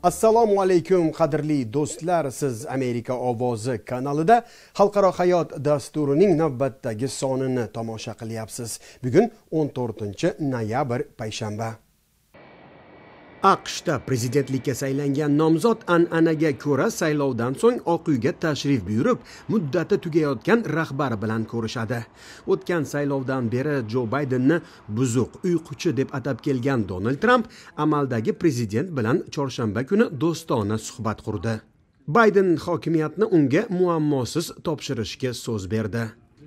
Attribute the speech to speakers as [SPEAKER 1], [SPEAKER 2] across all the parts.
[SPEAKER 1] Assalomu alaykum qadrli do'stlar, siz Amerika ovozi kanalida Xalqaro hayot dasturining navbatdagi sonini tomosha qilyapsiz. Bugun 14-noyabr payshanba. AQShda prezidentlikka saylangan nomzod an'anaga ko'ra saylovdan so'ng Oq uyga tashrif buyurib, muddati tugayotgan rahbar bilan ko'rishadi. O'tgan saylovdan beri Jo Baydenni buzuq, uyquchi deb atab kelgan Donald Trump amaldagi prezident bilan chorshanba kuni do'stona suhbat qurdi. Bayden hokimiyatni unga muammosiz topshirishga so'z berdi.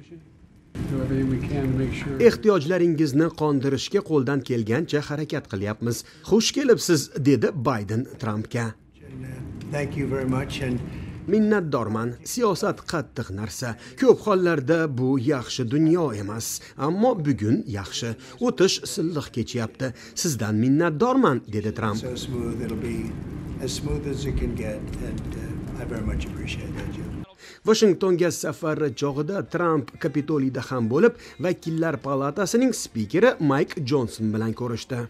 [SPEAKER 1] Ehtiyojlaringizni qondirishga qo'ldan kelgancha harakat qilyapmiz. Xush kelibsiz, dedi Bayden Trumpga. Minnatdorman. Siyosat qattiq narsa. Ko'p hollarda bu yaxshi dunyo emas, ammo bugun yaxshi. O'tish silliq kechyapti. Sizdan minnatdorman, dedi Trump. Washingtonga safari chog'ida Trump Kapitoliyda ham bo'lib, Vakillar palatasining spikeri Mike Johnson bilan ko'rishdi.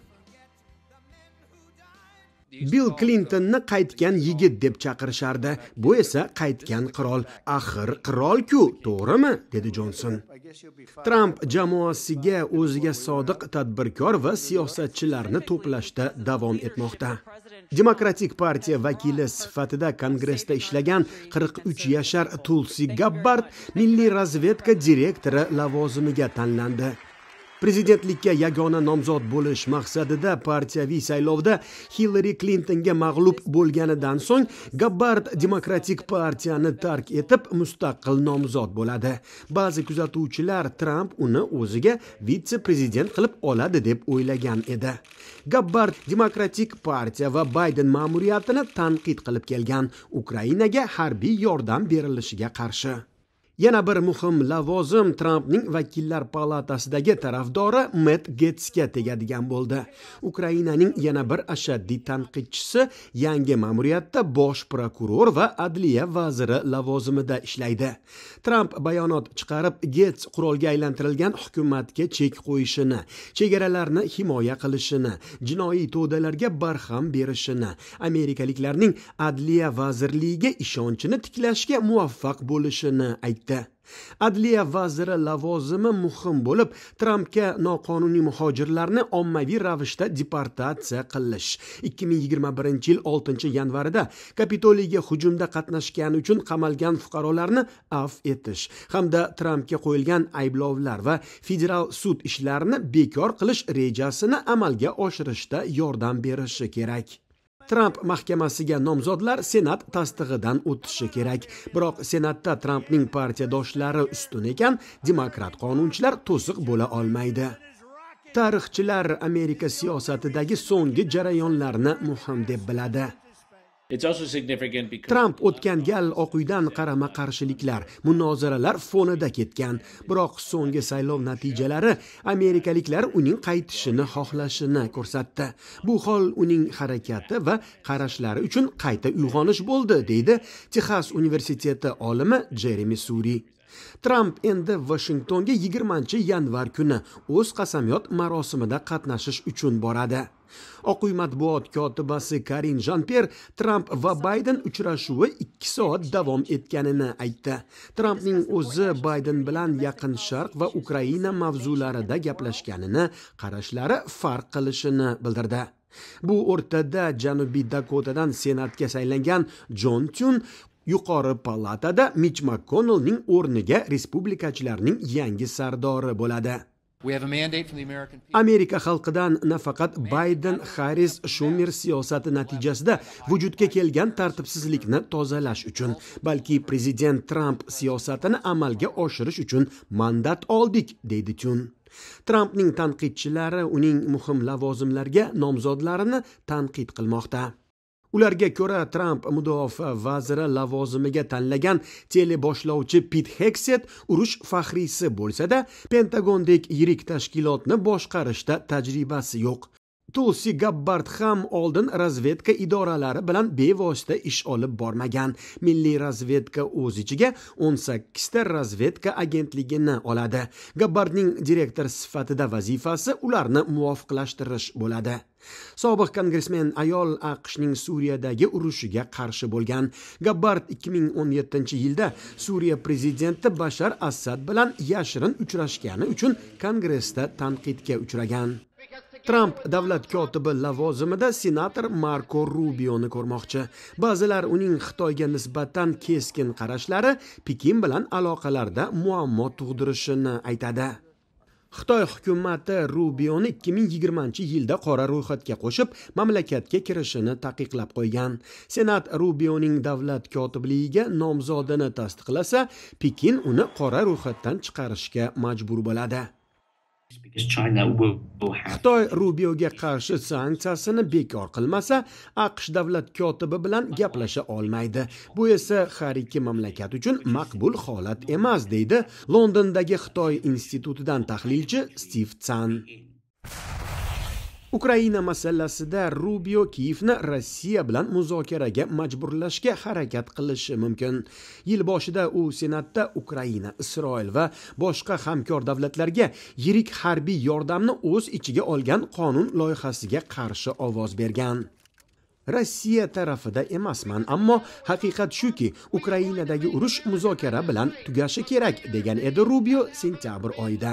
[SPEAKER 1] Bill Clintonni qaytgan yigit deb chaqirishardi. Bu esa qaytgan qirol. Axir qirol-ku, to'g'rimi? Dedi Johnson. Trump jamoasiga o'ziga sodiq tadbirkor va siyosatchilarni to'plashda davom etmoqda. Demokratik partiya vakili sifatida Kongressda ishlagan 43 yashar Tulsi Gabbard milliy razvedka direktori lavozimiga tanlandi. Prezidentlikka yagona nomzod bo'lish maqsadida partiyaviy saylovda Hillary Clintonga mag'lub bo'lganidan so'ng Gabbard Demokratik partiyani tark etib mustaqil nomzod bo'ladi. Ba'zi kuzatuvchilar Trump uni o'ziga vitse-prezident qilib oladi deb o'ylagan edi. Gabbard Demokratik partiya va Bayden ma'muriyatini tanqid qilib kelgan, Ukrainaga harbiy yordam berilishiga qarshi. Yana bir muhim lavozim Trumpning Vakillar palatasidagi tarafdori Matt Gaetzga tegadigan bo'ldi. Ukrainaning yana bir ashaddiy tanqidchisi yangi ma'muriyatda bosh prokuror va adliya vaziri lavozimida ishlaydi. Trump bayonot chiqarib, Gaetz qurolga aylantirilgan hukumatga chek qo'yishini, chegaralarni himoya qilishini, jinoiy to'dalarga barham berishini, amerikaliklarning adliya vazirligiga ishonchini tiklashga muvaffaq bo'lishini aytdi. Adliya vaziri lavozimi muhim bo'lib, Trumpga noqonuniy muhojirlarni ommaviy ravishda deportatsiya qilish, 2021-yil 6-yanvarida Kapitoliyga hujumda qatnashgani uchun qamalgan fuqarolarni afv etish hamda Trumpga qo'yilgan ayblovlar va federal sud ishlarini bekor qilish rejasini amalga oshirishda yordam berishi kerak. Trump mahkamasiga nomzodlar Senat tasdig'idan o'tishi kerak. Biroq Senatda Trumpning partiyadoshlari ustun ekan, demokrat qonunchilar to'siq bo'la olmaydi. Tarixchilar Amerika siyosatidagi so'nggi jarayonlarni muhim deb biladi. Trump o'tgan gal Oq uydan qarama-qarshiliklar, munozaralar fonida ketgan. Biroq so'nggi saylov natijalari amerikaliklar uning qaytishini xohlashini ko'rsatdi. Bu hol uning harakati va qarashlari uchun qayta uyg'onish bo'ldi, deydi Texas universiteti olimi Jeremy Suri. Trump endi Washingtonga 20-yanvar kuni o'z qasamyod marosimida qatnashish uchun boradi. Oq uy matbuot kotibasi Karine Jean-Pierre Trump va Bayden uchrashuvi 2 soat davom etganini aytdi. Trumpning o'zi Bayden bilan Yaqin Sharq va Ukraina mavzularida gaplashganini, qarashlari farq qilishini bildirdi. Bu o'rtada Janubiy Dakotadan Senatga saylangan John Thune yuqori palatada Mitch McConnellning o'rniga respublikachilarning yangi sardori bo'ladi. Amerika xalqidan nafaqat Bayden, Harris, Schumer siyosati natijasida vujudga kelgan tartibsizlikni tozalash uchun, balki prezident Trump siyosatini amalga oshirish uchun mandat oldik, deydi Tun. Trumpning tanqidchilari uning muhim lavozimlarga nomzodlarini tanqid qilmoqda. Ularga ko'ra Trump mudofaa vaziri lavozimiga tanlagan teleboshlovchi Pete Hegseth urush faxriysi bo'lsa-da, Pentagondek yirik tashkilotni boshqarishda tajribasi yo'q. Tulsi Gabbard ham oldin razvedka idoralari bilan bevosita ish olib bormagan. Milliy razvedka o'z ichiga 18 ta razvedka agentligini oladi. Gabbardning direktor sifatida vazifasi ularni muvofiqlashtirish bo'ladi. Sobiq kongressmen ayol AQShning Suriyadagi urushiga qarshi bo'lgan. Gabbard 2017-yilda Suriya prezidenti Bashar Asad bilan yashirin uchrashgani uchun Kongressda tanqidga uchragan. Tramp davlat kotibi lavozimida senator Marko Rubioni ko'rmoqchi. Ba'zilar uning Xitoyga nisbatan keskin qarashlari Pekin bilan aloqalarda muammo tug'dirishini aytadi. Xitoy hukumati Rubioni 2020-yilda qora ro'yxatga qo'shib, mamlakatga kirishini taqiqlab qo'ygan. Senat Rubioning davlat kotibligiga nomzodini tasdiqlasa, Pekin uni qora ro'yxatdan chiqarishga majbur bo'ladi. Xitoy Rubioga qarshi sanksiyasini bekor qilmasa, AQSh davlat kotibi bilan gaplasha olmaydi. Bu esa har ikki mamlakat uchun maqbul holat emas, deydi Londondagi Xitoy institutidan tahlilchi Steve Tsan. Ukraina masalasida Rubio Kiyevni Rossiya bilan muzokaraga majburlashga harakat qilishi mumkin. Yil boshida u Senatda Ukraina, Isroil va boshqa hamkor davlatlarga yirik harbiy yordamni o'z ichiga olgan qonun loyihasiga qarshi ovoz bergan. Rossiya tarafida emasman, ammo haqiqat shuki, Ukrainadagi urush muzokara bilan tugashi kerak, degan edi Rubio sentyabr oyida.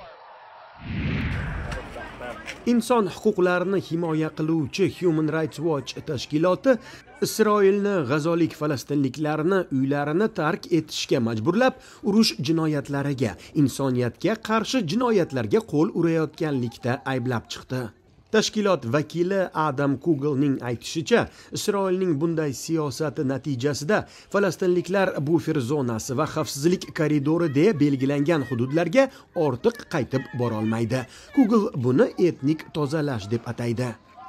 [SPEAKER 1] Inson huquqlarini himoya qiluvchi Human Rights Watch tashkiloti Isroilni g'azolik falastinliklarni uylarini tark etishga majburlab, urush jinoyatlariga, insoniyatga qarshi jinoyatlarga qo'l urayotganlikda ayblab chiqdi. Tashkilot vakili Adam Kugelning aytishicha, Isroilning bunday siyosati natijasida falastinliklar bufer zonasi va xavfsizlik koridori deya belgilangan hududlarga ortiq qaytib bora olmaydi. Kugel buni etnik tozalash deb ataydi.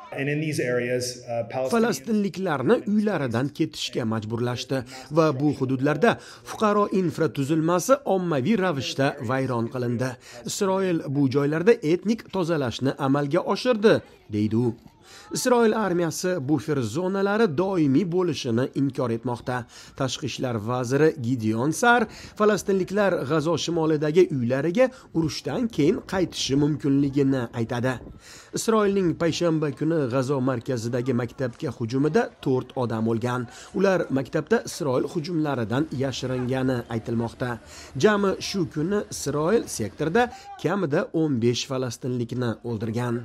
[SPEAKER 1] Falastinliklarni uylaridan ketishga majburlashdi va bu hududlarda fuqaro infratuzilmasi ommaviy ravishda vayron qilindi. Isroil bu joylarda etnik tozalashni amalga oshirdi, deydi u. Isroil armiyasi bufer zonalari doimiy bo'lishini inkor etmoqda. Tashqi ishlar vaziri Gideon Sar falastinliklar G'azo shimolidagi uylariga urushdan keyin qaytishi mumkinligini aytadi. Isroilning payshanba kuni G'azo markazidagi maktabga hujumida 4 odam o'lgan. Ular maktabda Isroil hujumlaridan yashiringani aytilmoqda. Jami shu kuni Isroil sektorda kamida 15 falastinlikni o'ldirgan.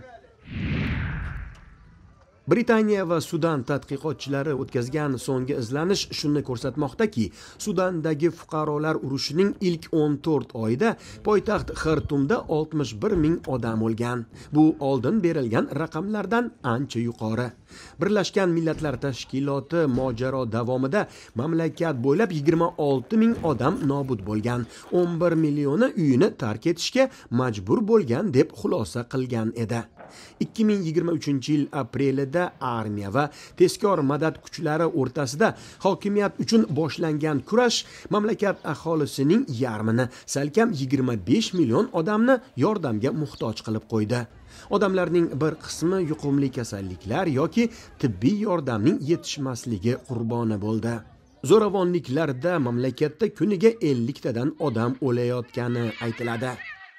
[SPEAKER 1] Britaniya va Sudan tadqiqotchilari o'tkazgan so'nggi izlanish shuni ko'rsatmoqdaki, Sudandagi fuqarolar urushining ilk 14 oyida poytaxt Xartumda 61 ming odam o'lgan. Bu oldin berilgan raqamlardan ancha yuqori. Birlashgan Millatlar Tashkiloti mojaro davomida mamlakat bo'ylab 26 ming odam nobud bo'lgan, 11 millioni uyini tark etishga majbur bo'lgan deb xulosa qilgan edi. 2023-yil aprelida armiya va tezkor madad kuchlari o'rtasida hokimiyat uchun boshlangan kurash mamlakat aholisining yarmini, salkam 25 million odamni yordamga muhtoj qilib qo'ydi. Odamlarning bir qismi yuqumli kasalliklar yoki tibbiy yordamning yetishmasligi qurboni bo'ldi. Zo'ravonliklarda mamlakatda kuniga 50 tadan odam o'layotgani aytiladi.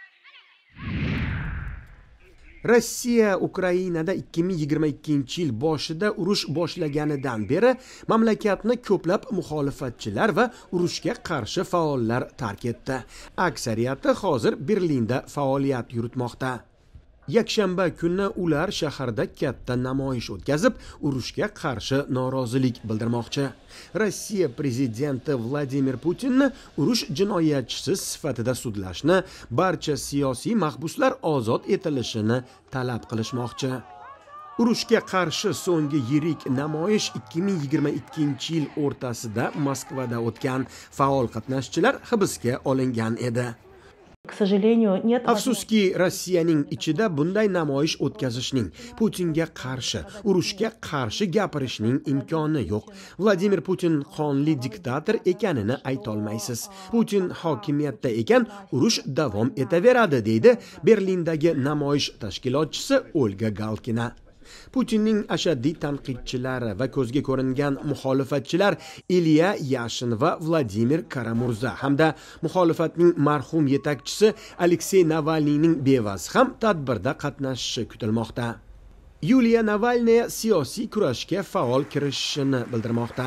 [SPEAKER 1] Rossiya Ukrainada 2022-yil boshida urush boshlaganidan beri mamlakatni ko'plab muxolifatchilar va urushga qarshi faollar tark etdi. Aksariyati hozir Berlinda faoliyat yuritmoqda. Yakshanba kuni ular shaharda katta namoyish o'tkazib, urushga qarshi norozilik bildirmoqchi. Rossiya prezidenti Vladimir Putinni urush jinoyatchisi sifatida sudlashni, barcha siyosiy mahbuslar ozod etilishini talab qilishmoqchi. Urushga qarshi so'nggi yirik namoyish 2022-yil o'rtasida Moskvada o'tgan. Faol qatnashchilar hibsga olingan edi.
[SPEAKER 2] К сожалению, нет.
[SPEAKER 1] Afsuski, Rossiyaning ichida bunday namoyish o'tkazishning, Putinga qarshi, urushga qarshi gapirishning imkoni yo'q. Vladimir Putin qonli diktator ekanini aytolmaysiz. Putin hokimiyatda ekan, urush davom etaveradi, deydi Berlindagi namoyish tashkilotchisi Olga Galkina. Putinning ashaddiy tanqidchilari va ko'zga ko'ringan muxolifatchilar Ilya Yashin va Vladimir Karamurza hamda muxolifatning marhum yetakchisi Aleksey Navalniyning bevasi ham tadbirda qatnashishi kutilmoqda. Yuliya Navalnaya siyosiy kurashga faol kirishishini bildirmoqda.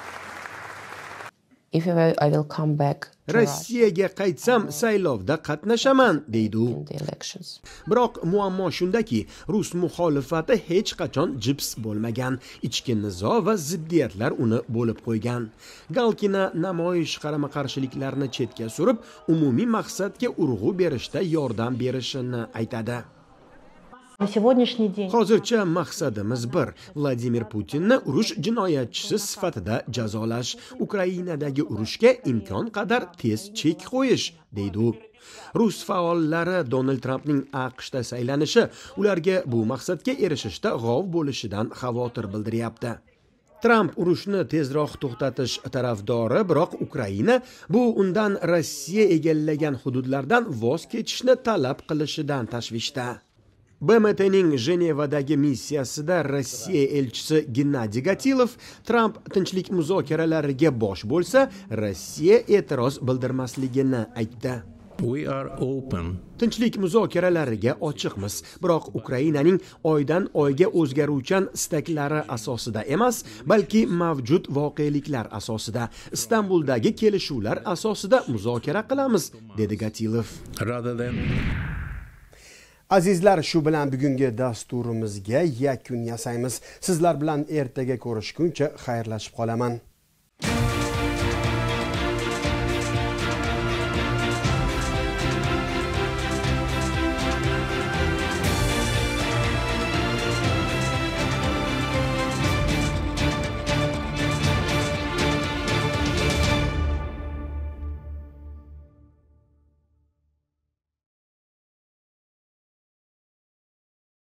[SPEAKER 3] If I will come back to
[SPEAKER 1] Rossiyaga qaytsam saylovda qatnashaman, deydi u.
[SPEAKER 3] the elections.
[SPEAKER 1] Biroq muammo shundaki, rus muxolifati hech qachon jips bo'lmagan, ichki nizo va ziddiyatlar uni bo'lib qo'ygan. Galkina namoyish qarama-qarshiliklarni chetga surib, umumiy maqsadga urg'u berishda yordam berishini aytadi.
[SPEAKER 2] На сегодняшний день
[SPEAKER 1] Hozircha maqsadimiz bir: Vladimir Putinni urush jinoyatchisi sifatida jazolash, Ukrainadagi urushga imkon qadar tez chek qo'yish, deydi u. Rus faollari Donald Trampning AQShda saylanishi ularga bu maqsadga erishishda g'ov bo'lishidan xavotir bildiryapti. Tramp urushni tezroq to'xtatish tarafdori, biroq Ukraina bu undan Rossiya egallagan hududlardan voz kechishni talab qilishidan tashvishda. BMTning Jenevadagi missiyasida Rossiya elchisi Gennadiy Gatilov Tramp tinchlik muzokaralariga bosh bo'lsa, Rossiya e'tiroz bildirmasligini aytdi.
[SPEAKER 4] We are open.
[SPEAKER 1] Tinchlik muzokaralariga ochiqmiz, biroq Ukrainaning oydan oyga o'zgaruvchan istaklari asosida emas, balki mavjud voqeliklar asosida, Istanbuldagi kelishuvlar asosida muzokara qilamiz, dedi Gatilov.
[SPEAKER 4] Rather than
[SPEAKER 1] Azizlar, shu bilan bugungi dasturimizga yakun yasaymiz. Sizlar bilan ertaga ko'rishguncha xayrlashib qolaman.